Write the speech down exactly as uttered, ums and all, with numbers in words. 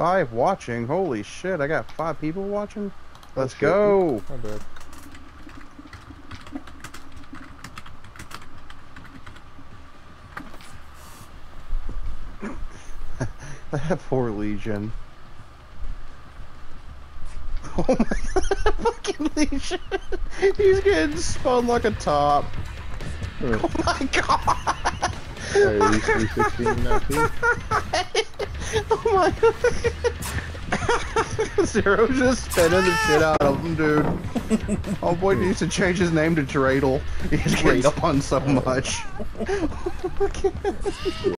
Five watching. Holy shit! I got five people watching. Let's oh, go. My bad. That poor Legion. Oh my god, fucking Legion! He's getting spun like a top. Huh. Oh my god! Hey, at least three sixteen now too. Oh my god! Zero's just spinning the shit out of him, dude. Oh boy needs to change his name to Dreidel. He's getting spun so much. Oh my god.